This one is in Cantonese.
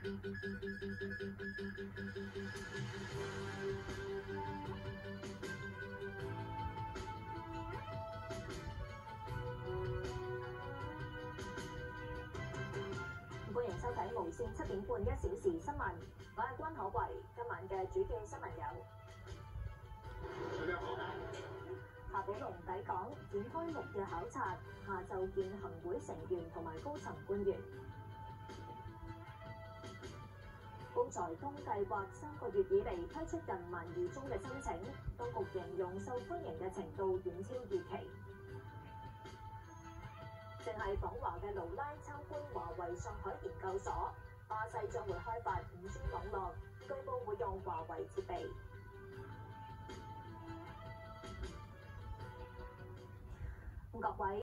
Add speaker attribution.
Speaker 1: 歡迎收睇無線7點半1小時新聞，我係關可慧。今晚嘅主要新聞有：夏寶龍抵港，展開6日考察，下晝見行會成員同埋高層官員。高才通計劃3個月以嚟批出近12000宗嘅申請，當局形容受歡迎嘅程度遠超預期。正係訪華嘅盧拉參觀華為上海研究所，巴西將會開發5G 網絡，據報會用華為設備。各位。